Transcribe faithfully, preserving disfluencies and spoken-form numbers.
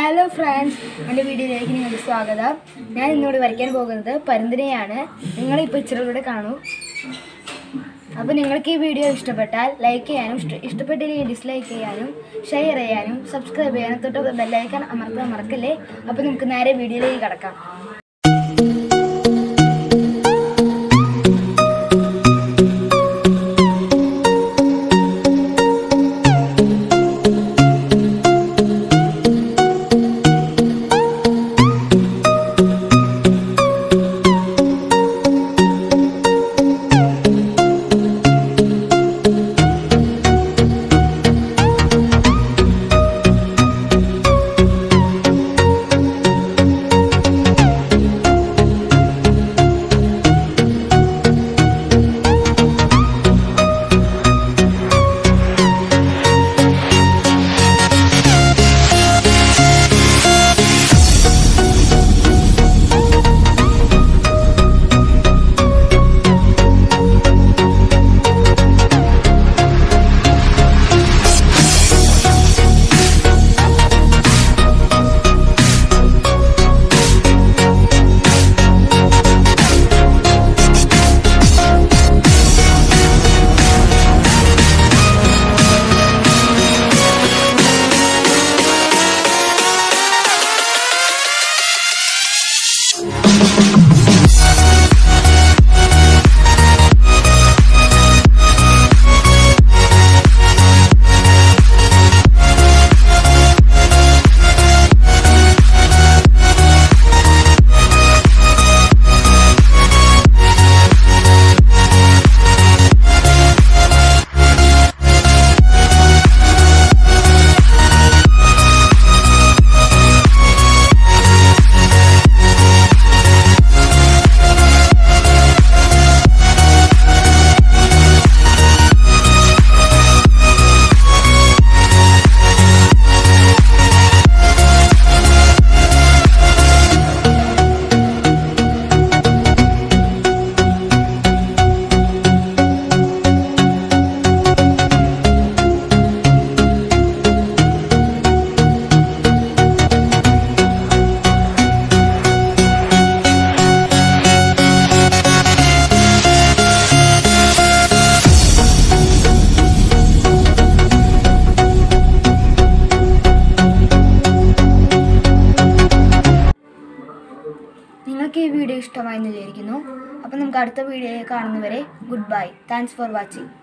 Hello friends, എൻ്റെ വീഡിയോയിലേക്ക് നിങ്ങൾക്ക് സ്വാഗതം. ഞാൻ ഇന്നോട് വരയ്ക്കാൻ പോകുന്നത് പരുന്തിനെയാണ്. നിങ്ങളിപ്പോൾ ഇച്ചിരിലൂടെ കാണൂ. അപ്പോൾ നിങ്ങൾക്ക് ഈ വീഡിയോ ഇഷ്ടപ്പെട്ടാൽ ലൈക്ക് ചെയ്യാനും ഇഷ്ടപ്പെട്ടില്ലെങ്കിൽ ഡിസ്ലൈക്ക് ചെയ്യാനും ഷെയർ ചെയ്യാനും സബ്സ്ക്രൈബ് ചെയ്യാനും തൊട്ട് ബെല്ലൈക്കൺ അമർത്താൻ മറക്കല്ലേ. അപ്പോൾ നമുക്ക് നേരെ വീഡിയോയിലേക്ക് കടക്കാം. നിങ്ങൾക്ക് ഈ വീഡിയോ ഇഷ്ടമായെന്ന് വിചാരിക്കുന്നു. അപ്പോൾ നമുക്ക് അടുത്ത വീഡിയോയിൽ കാണുന്നവരെ good bye. Thanks for watching.